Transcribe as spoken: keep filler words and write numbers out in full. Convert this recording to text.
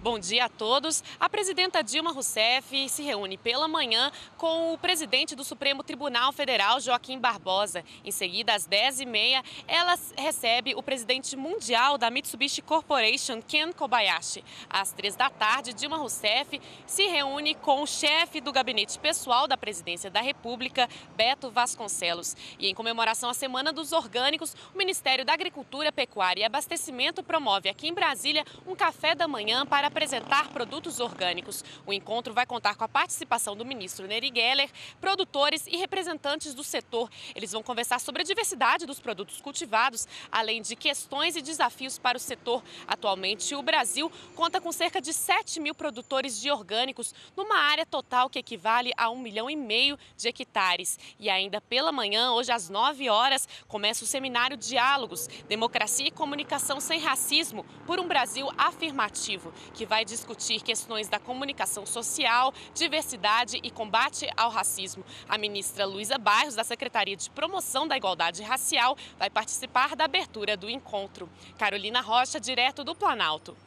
Bom dia a todos. A presidenta Dilma Rousseff se reúne pela manhã com o presidente do Supremo Tribunal Federal, Joaquim Barbosa. Em seguida, às dez e meia, ela recebe o presidente mundial da Mitsubishi Corporation, Ken Kobayashi. Às três da tarde, Dilma Rousseff se reúne com o chefe do gabinete pessoal da presidência da República, Beto Vasconcelos. E em comemoração à Semana dos Orgânicos, o Ministério da Agricultura, Pecuária e Abastecimento promove aqui em Brasília um café da manhã para apresentar produtos orgânicos. O encontro vai contar com a participação do ministro Neri Geller, produtores e representantes do setor. Eles vão conversar sobre a diversidade dos produtos cultivados, além de questões e desafios para o setor. Atualmente, o Brasil conta com cerca de sete mil produtores de orgânicos, numa área total que equivale a um milhão e meio de hectares. E ainda pela manhã, hoje às nove horas, começa o seminário Diálogos, Democracia e Comunicação Sem Racismo, por um Brasil Afirmativo, que vai discutir questões da comunicação social, diversidade e combate ao racismo. A ministra Luísa Barros, da Secretaria de Promoção da Igualdade Racial, vai participar da abertura do encontro. Carolina Rocha, direto do Planalto.